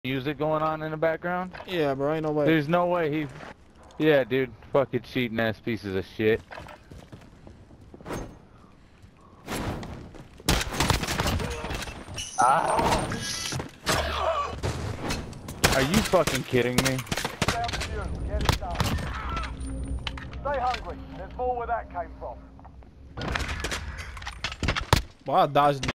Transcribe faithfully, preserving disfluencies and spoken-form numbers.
music going on in the background? Yeah, bro, ain't no way. There's no way he... Yeah, dude. Fucking cheating ass pieces of shit. Ah! Are you fucking kidding me? Down to you. Get it done. Stay hungry. There's more where that came from. Well, I dodged